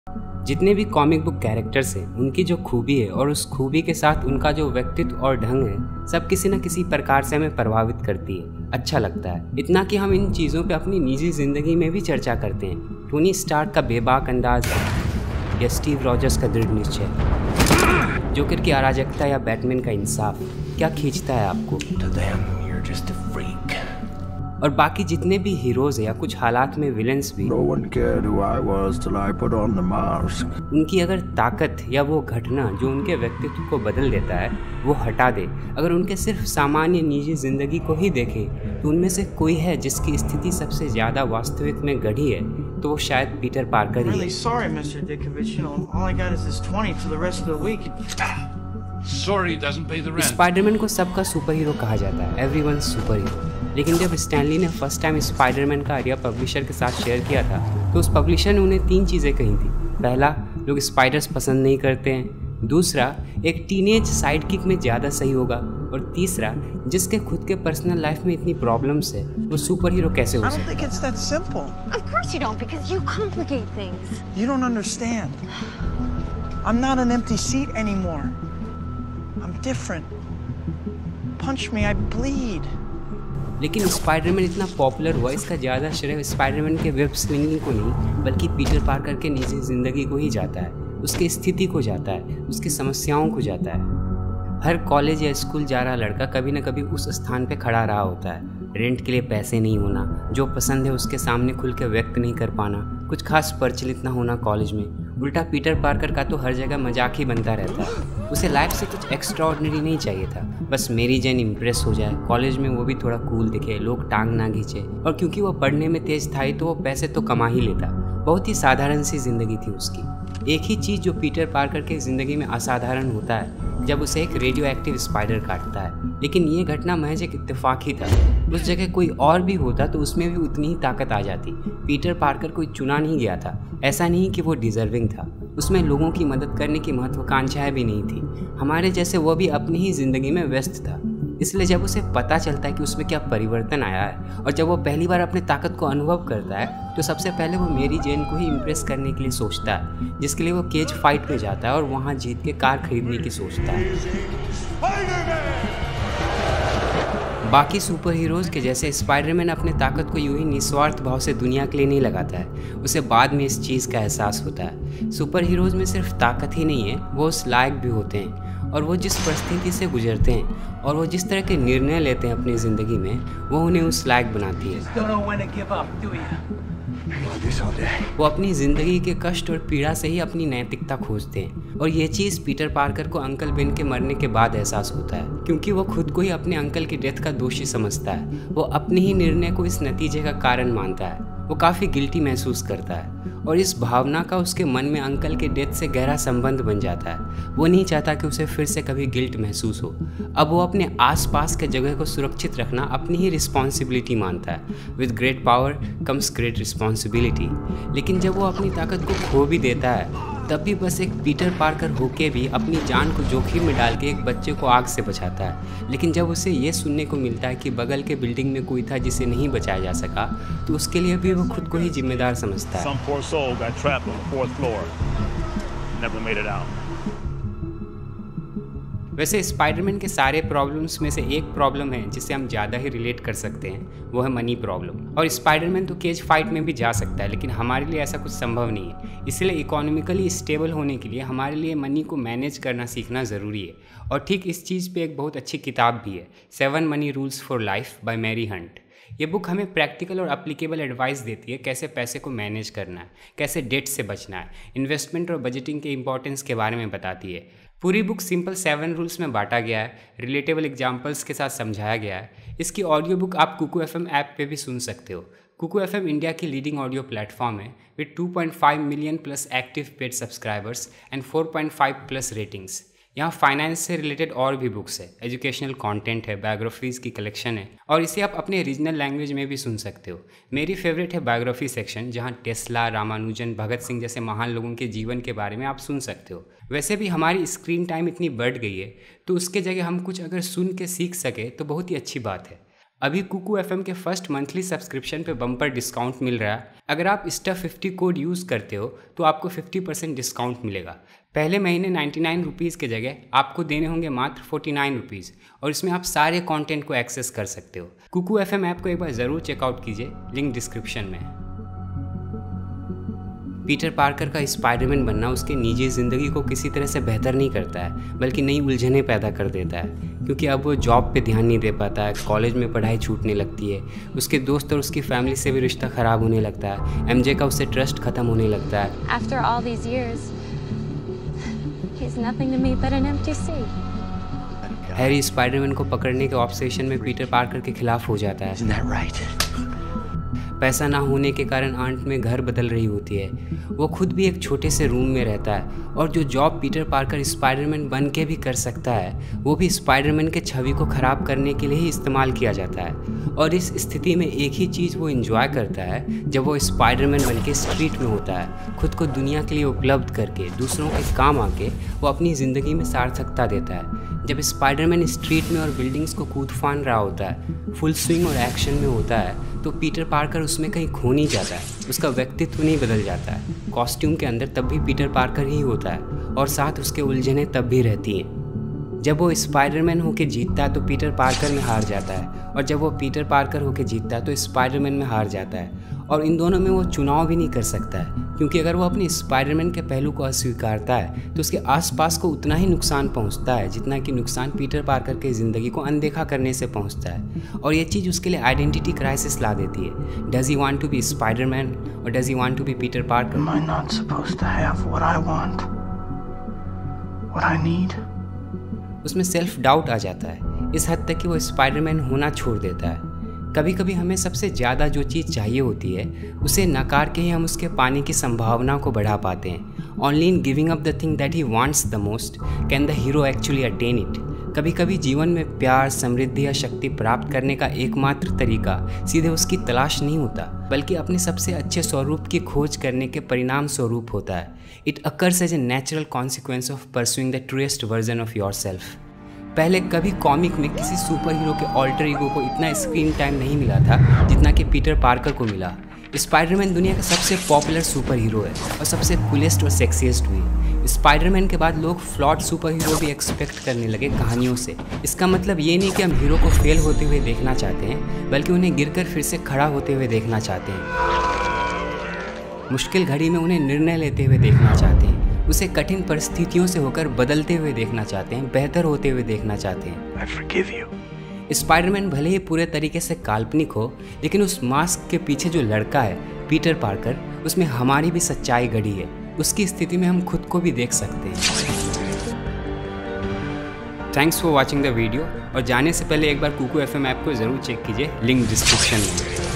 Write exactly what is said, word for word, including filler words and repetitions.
जितने भी comic book characters हैं उनकी जो खूबी है और उस खूबी के साथ उनका जो व्यक्तित्व और ढंग है सब किसी न किसी प्रकार से हमें प्रभावित करती है, अच्छा लगता है। इतना कि हम इन चीज़ों पे अपनी निजी ज़िंदगी में भी चर्चा करते हैं। टोनी स्टार्क का बेबाक अंदाज या स्टीव रॉजर्स का दृढ़ निश्चय, जोकर की अराजकता या बैटमैन का इंसाफ, क्या खींचता है आपको? और बाकी जितने भी हीरोज या कुछ हालात में विलेंस भी, No one cared who I was till I put on the mask. उनकी अगर ताकत या वो घटना जो उनके व्यक्तित्व को बदल देता है वो हटा दे, अगर उनके सिर्फ सामान्य निजी जिंदगी को ही देखे तो उनमें से कोई है जिसकी स्थिति सबसे ज़्यादा वास्तविक में गढ़ी है तो वो शायद पीटर पार्कर ही है। Sorry, Mister Dickovich, you know, all I got is this twenty for the rest of the week. Sorry doesn't pay the rent. Spiderman को सबका सुपर हीरो कहा जाता है, एवरीवन सुपर हीरो। लेकिन जब स्टैनली ने first time Spiderman का idea publisher के साथ शेयर किया था तो उस पब्लिशर ने उन्हें तीन चीज़ें कही थी। पहला, लोग स्पाइडर्स पसंद नहीं करते हैं। दूसरा, एक टीनेज साइड किक में ज़्यादा सही होगा। और तीसरा, जिसके खुद के पर्सनल लाइफ में इतनी प्रॉब्लम्स है वो सुपर हीरो कैसे हो सकता है? I don't think it's that simple. Of course you don't, because you complicate things. You don't understand. I'm not an empty seat anymore. I'm different. Punch me, I bleed. लेकिन Spiderman इतना popular हुआ, इसका ज़्यादा श्रेय Spiderman के web slinging को नहीं बल्कि पीटर पार्कर के निजी ज़िंदगी को ही जाता है, उसकी स्थिति को जाता है, उसकी समस्याओं को जाता है। हर कॉलेज या स्कूल जा रहा लड़का कभी न कभी उस स्थान पे खड़ा रहा होता है। रेंट के लिए पैसे नहीं होना, जो पसंद है उसके सामने खुल के व्यक्त नहीं कर पाना, कुछ खास प्रचलित ना होना कॉलेज में। उल्टा पीटर पार्कर का तो हर जगह मजाक ही बनता रहता है। उसे लाइफ से कुछ एक्स्ट्रा ऑर्डिनरी नहीं चाहिए था, बस मेरी जैन इम्प्रेस हो जाए, कॉलेज में वो भी थोड़ा कूल दिखे, लोग टांग ना खींचे। और क्योंकि वो पढ़ने में तेज था ही तो वो पैसे तो कमा ही लेता। बहुत ही साधारण सी जिंदगी थी उसकी। एक ही चीज़ जो पीटर पार्कर के ज़िंदगी में असाधारण होता है जब उसे एक रेडियो एक्टिव स्पाइडर काटता है। लेकिन ये घटना महज एक इत्तेफाक ही था। उस जगह कोई और भी होता तो उसमें भी उतनी ही ताकत आ जाती। पीटर पार्कर कोई चुना नहीं गया था, ऐसा नहीं कि वो डिजर्विंग था, उसमें लोगों की मदद करने की महत्वाकांक्षाएं भी नहीं थी। हमारे जैसे वो भी अपनी ही ज़िंदगी में व्यस्त था। इसलिए जब उसे पता चलता है कि उसमें क्या परिवर्तन आया है और जब वो पहली बार अपने ताकत को अनुभव करता है तो सबसे पहले वो मेरी जेन को ही इम्प्रेस करने के लिए सोचता है, जिसके लिए वो केज फाइट में जाता है और वहाँ जीत के कार खरीदने की सोचता है। बाकी सुपर हीरोज़ के जैसे स्पाइडरमैन अपने ताकत को यूं ही निस्वार्थ भाव से दुनिया के लिए नहीं लगाता है, उसे बाद में इस चीज़ का एहसास होता है। सुपर हीरोज़ में सिर्फ ताकत ही नहीं है, वो उस लायक भी होते हैं। और वो जिस परिस्थिति से गुजरते हैं और वो जिस तरह के निर्णय लेते हैं अपनी ज़िंदगी में, वो उन्हें उस लायक बनाती है। वो अपनी ज़िंदगी के कष्ट और पीड़ा से ही अपनी नैतिकता खोजते हैं। और ये चीज़ पीटर पार्कर को अंकल बेन के मरने के बाद एहसास होता है, क्योंकि वो खुद को ही अपने अंकल की डेथ का दोषी समझता है। वो अपने ही निर्णय को इस नतीजे का कारण मानता है। वो काफ़ी गिल्टी महसूस करता है और इस भावना का उसके मन में अंकल के डेथ से गहरा संबंध बन जाता है। वो नहीं चाहता कि उसे फिर से कभी गिल्ट महसूस हो। अब वो अपने आसपास के जगह को सुरक्षित रखना अपनी ही रिस्पॉन्सिबिलिटी मानता है। With great power comes great responsibility. लेकिन जब वो अपनी ताकत को खो भी देता है तब भी बस एक पीटर पार्कर होके भी अपनी जान को जोखिम में डाल के एक बच्चे को आग से बचाता है। लेकिन जब उसे ये सुनने को मिलता है कि बगल के बिल्डिंग में कोई था जिसे नहीं बचाया जा सका तो उसके लिए भी वो खुद को ही जिम्मेदार समझता है। Some poor soul got trapped on the fourth floor. Never made it out. वैसे स्पाइडरमैन के सारे प्रॉब्लम्स में से एक प्रॉब्लम है जिससे हम ज़्यादा ही रिलेट कर सकते हैं, वो है मनी प्रॉब्लम। और स्पाइडरमैन तो केज फाइट में भी जा सकता है, लेकिन हमारे लिए ऐसा कुछ संभव नहीं है। इसलिए इकोनॉमिकली स्टेबल होने के लिए हमारे लिए मनी को मैनेज करना सीखना ज़रूरी है। और ठीक इस चीज़ पे एक बहुत अच्छी किताब भी है, seven money rules for life by Mary Hunt. ये बुक हमें प्रैक्टिकल और एप्लीकेबल एडवाइस देती है कैसे पैसे को मैनेज करना है, कैसे डेट से बचना है, इन्वेस्टमेंट और बजटिंग के इंपॉर्टेंस के बारे में बताती है। पूरी बुक सिंपल सेवन रूल्स में बांटा गया है, रिलेटेबल एग्जांपल्स के साथ समझाया गया है। इसकी ऑडियो बुक आप कुकू एफ एम ऐप पे भी सुन सकते हो। कुकू एफ एम इंडिया की लीडिंग ऑडियो प्लेटफॉर्म है with two point five million plus active paid subscribers and four point five plus ratings. यहाँ फाइनेंस से रिलेटेड और भी बुक्स है, एजुकेशनल कंटेंट है, बायोग्राफीज़ की कलेक्शन है और इसे आप अपने रीजनल लैंग्वेज में भी सुन सकते हो। मेरी फेवरेट है बायोग्राफी सेक्शन, जहाँ टेस्ला, रामानुजन, भगत सिंह जैसे महान लोगों के जीवन के बारे में आप सुन सकते हो। वैसे भी हमारी स्क्रीन टाइम इतनी बढ़ गई है तो उसके जगह हम कुछ अगर सुन के सीख सके तो बहुत ही अच्छी बात है। अभी कुकू एफएम के फर्स्ट मंथली सब्सक्रिप्शन पे बम्पर डिस्काउंट मिल रहा है। अगर आप स्टफ फिफ्टी कोड यूज़ करते हो तो आपको फिफ्टी परसेंट डिस्काउंट मिलेगा। पहले महीने नाइन्टी नाइन रुपीज़ के जगह आपको देने होंगे मात्र फोर्टी नाइन रुपीज़ और इसमें आप सारे कंटेंट को एक्सेस कर सकते हो। कुकू एफएम ऐप को एक बार ज़रूर चेकआउट कीजिए, लिंक डिस्क्रिप्शन में। पीटर पार्कर का स्पाइडरमैन बनना उसके निजी ज़िंदगी को किसी तरह से बेहतर नहीं करता है, बल्कि नई उलझनें पैदा कर देता है, क्योंकि अब वो जॉब पे ध्यान नहीं दे पाता है, कॉलेज में पढ़ाई छूटने लगती है, उसके दोस्त और उसकी फैमिली से भी रिश्ता ख़राब होने लगता है, एमजे का उससे ट्रस्ट ख़त्म होने लगता है। After all these years, he's nothing to me but an empty seat. Harry Spiderman को पकड़ने के ऑब्सेशन में पीटर पार्कर के खिलाफ हो जाता है। Isn't that right? पैसा ना होने के कारण आंट में घर बदल रही होती है। वो खुद भी एक छोटे से रूम में रहता है और जो जॉब पीटर पार्कर स्पाइडरमैन बन के भी कर सकता है वो भी स्पाइडरमैन के छवि को ख़राब करने के लिए ही इस्तेमाल किया जाता है। और इस स्थिति में एक ही चीज़ वो एंजॉय करता है जब वो स्पाइडरमैन बन के स्ट्रीट में होता है, खुद को दुनिया के लिए उपलब्ध करके दूसरों के काम आके वो अपनी ज़िंदगी में सार्थकता देता है। जब स्पाइडरमैन स्ट्रीट में और बिल्डिंग्स को कूद फान रहा होता है, फुल स्विंग और एक्शन में होता है, तो पीटर पार्कर उसमें कहीं खो नहीं जाता है, उसका व्यक्तित्व नहीं बदल जाता है। कॉस्ट्यूम के अंदर तब भी पीटर पार्कर ही होता है और साथ उसके उलझनें तब भी रहती हैं। जब वो स्पाइडरमैन होके जीतता है तो पीटर पार्कर में हार जाता है, और जब वो पीटर पार्कर होके जीतता है तो स्पाइडरमैन में हार जाता है। और इन दोनों में वो चुनाव भी नहीं कर सकता है, क्योंकि अगर वो अपने स्पाइडरमैन के पहलू को अस्वीकारता है तो उसके आसपास को उतना ही नुकसान पहुंचता है जितना कि नुकसान पीटर पार्कर की ज़िंदगी को अनदेखा करने से पहुंचता है। और ये चीज़ उसके लिए आइडेंटिटी क्राइसिस ला देती है। Does he want to be Spiderman और does he want to be Peter Parker? Am I not supposed to have what I want? What I need? उसमें सेल्फ डाउट आ जाता है, इस हद तक कि वो स्पाइडरमैन होना छोड़ देता है। कभी कभी हमें सबसे ज़्यादा जो चीज़ चाहिए होती है उसे नकार के ही हम उसके पाने की संभावना को बढ़ा पाते हैं। Only in giving up the thing that he wants the most can the hero actually attain it. कभी कभी जीवन में प्यार, समृद्धि या शक्ति प्राप्त करने का एकमात्र तरीका सीधे उसकी तलाश नहीं होता, बल्कि अपने सबसे अच्छे स्वरूप की खोज करने के परिणाम स्वरूप होता है। It occurs as a natural consequence of pursuing the truest version of your self. पहले कभी कॉमिक में किसी सुपर हीरो के ऑल्टर ईगो को इतना स्क्रीन टाइम नहीं मिला था जितना कि पीटर पार्कर को मिला। स्पाइडरमैन दुनिया का सबसे पॉपुलर सुपर हीरो है और सबसे कूलेस्ट और सेक्सीएस्ट भी। स्पाइडरमैन के बाद लोग फ्लॉट सुपर हीरो भी एक्सपेक्ट करने लगे कहानियों से। इसका मतलब ये नहीं कि हम हीरो को फेल होते हुए देखना चाहते हैं, बल्कि उन्हें गिरकर फिर से खड़ा होते हुए देखना चाहते हैं। मुश्किल घड़ी में उन्हें निर्णय लेते हुए देखना चाहते हैं, उसे कठिन परिस्थितियों से होकर बदलते हुए देखना चाहते हैं, बेहतर होते हुए देखना चाहते हैं। I forgive you. स्पाइडरमैन भले ही पूरे तरीके से काल्पनिक हो, लेकिन उस मास्क के पीछे जो लड़का है पीटर पार्कर, उसमें हमारी भी सच्चाई गड़ी है। उसकी स्थिति में हम खुद को भी देख सकते हैं। Thanks for watching the video, और जाने से पहले एक बार कुकू एफएम ऐप को ज़रूर चेक कीजिए, लिंक डिस्क्रिप्शन में।